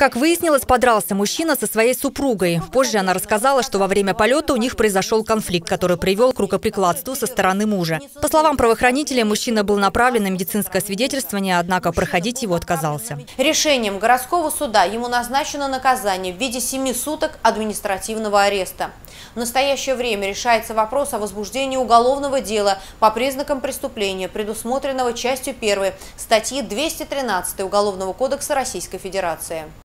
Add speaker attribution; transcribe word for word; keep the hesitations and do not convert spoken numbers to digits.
Speaker 1: Как выяснилось, подрался мужчина со своей супругой. Позже она рассказала, что во время полета у них произошел конфликт, который привел к рукоприкладству со стороны мужа. По словам правоохранителей, мужчина был направлен на медицинское свидетельствование, однако проходить его отказался.
Speaker 2: Решением городского суда ему назначено наказание в виде семи суток административного ареста. В настоящее время решается вопрос о возбуждении уголовного дела по признакам преступления, предусмотренного частью первой статьи двести тринадцать Уголовного кодекса Российской Федерации.